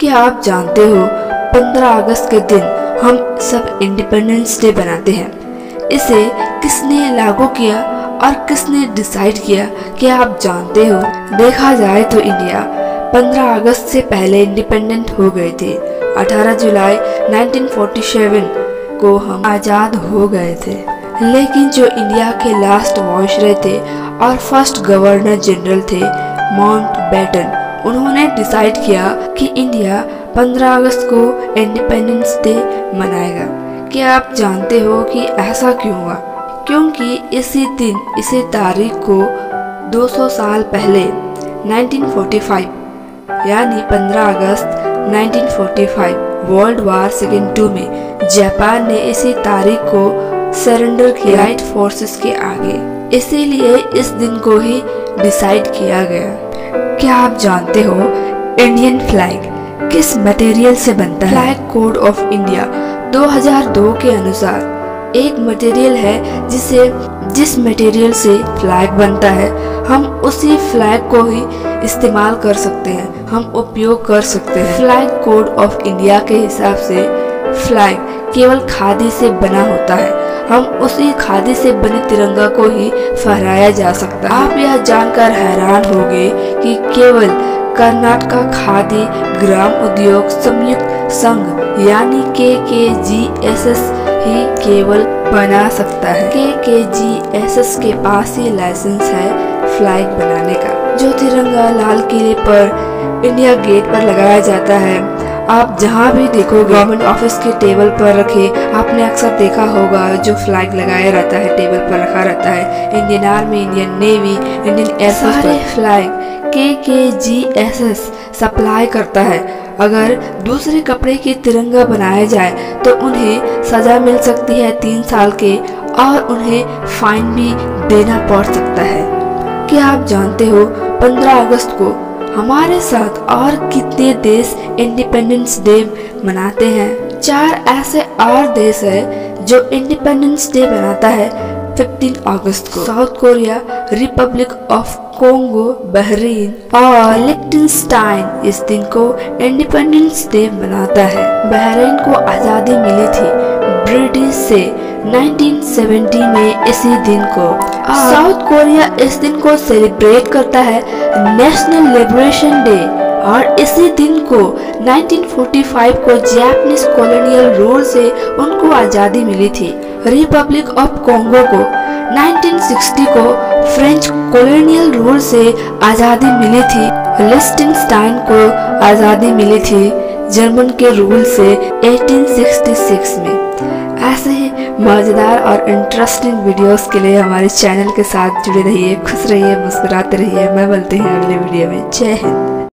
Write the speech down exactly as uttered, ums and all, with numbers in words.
क्या आप जानते हो पंद्रह अगस्त के दिन हम सब इंडिपेंडेंस डे बनाते हैं। इसे किसने लागू किया और किसने डिसाइड किया, क्या आप जानते हो? देखा जाए तो इंडिया पंद्रह अगस्त से पहले इंडिपेंडेंट हो गए थे। अठारह जुलाई उन्नीस सौ सैंतालीस को हम आज़ाद हो गए थे। लेकिन जो इंडिया के लास्ट वायसरॉय थे और फर्स्ट गवर्नर जनरल थे माउंटबेटन, उन्होंने डिसाइड किया कि इंडिया पंद्रह अगस्त को इंडिपेंडेंस डे मनाएगा। क्या आप जानते हो कि ऐसा क्यों हुआ? क्योंकि इसी दिन इसी तारीख को दो सौ साल पहले उन्नीस सौ पैंतालीस यानी पंद्रह अगस्त उन्नीस सौ पैंतालीस वर्ल्ड वार सेकेंड टू में जापान ने इसी तारीख को सरेंडर किया राइट फोर्सेस के आगे। इसीलिए इस दिन को ही डिसाइड किया गया। क्या आप जानते हो इंडियन फ्लैग किस मटेरियल से बनता है? फ्लैग कोड ऑफ इंडिया दो हज़ार दो के अनुसार एक मटेरियल है जिसे जिस मटेरियल से फ्लैग बनता है, हम उसी फ्लैग को ही इस्तेमाल कर सकते हैं, हम उपयोग कर सकते हैं। फ्लैग कोड ऑफ इंडिया के हिसाब से फ्लैग केवल खादी से बना होता है, हम उसी खादी से बने तिरंगा को ही फहराया जा सकता है। आप यह जानकर हैरान होंगे कि केवल कर्नाटका खादी ग्राम उद्योग संयुक्त संघ यानी के के जी एस एस ही केवल बना सकता है। के के जी एस एस के पास ही लाइसेंस है फ्लैग बनाने का। जो तिरंगा लाल किले पर इंडिया गेट पर लगाया जाता है, आप जहाँ भी देखोगे गवर्नमेंट ऑफिस के टेबल पर रखे, आपने अक्सर देखा होगा जो फ्लैग लगाया रहता है टेबल पर रखा रहता है। Indian army, Indian navy, Indian air force सारे फ्लैग के के जी एस एस सप्लाई करता है। अगर दूसरे कपड़े की तिरंगा बनाया जाए तो उन्हें सजा मिल सकती है तीन साल के और उन्हें फाइन भी देना पड़ सकता है। क्या आप जानते हो पंद्रह अगस्त को हमारे साथ और कितने देश इंडिपेंडेंस डे मनाते हैं? चार ऐसे और देश है जो इंडिपेंडेंस डे मनाता है पंद्रह अगस्त को। South Korea, Republic of Congo, Bahrain और लिechtenstein इस दिन को इंडिपेंडेंस डे मनाता है। बहरीन को आज़ादी मिली थी ब्रिटिश से उन्नीस सौ सत्तर में इसी दिन को। साउथ कोरिया इस दिन को सेलिब्रेट करता है नेशनल लिबरेशन डे और इसी दिन को उन्नीस सौ पैंतालीस को जापानीज कॉलोनियल रूल से उनको आज़ादी मिली थी। रिपब्लिक ऑफ कोंगो को उन्नीस सौ साठ को फ्रेंच कॉलोनियल रूल से आज़ादी मिली थी। लिechtenstein को आज़ादी मिली थी जर्मन के रूल से अठारह सौ छियासठ में। ऐसे ही मजेदार और इंटरेस्टिंग वीडियोस के लिए हमारे चैनल के साथ जुड़े रहिए, खुश रहिए, मुस्कुराते रहिए। मैं मिलती हूँ अगले वीडियो में। जय हिंद।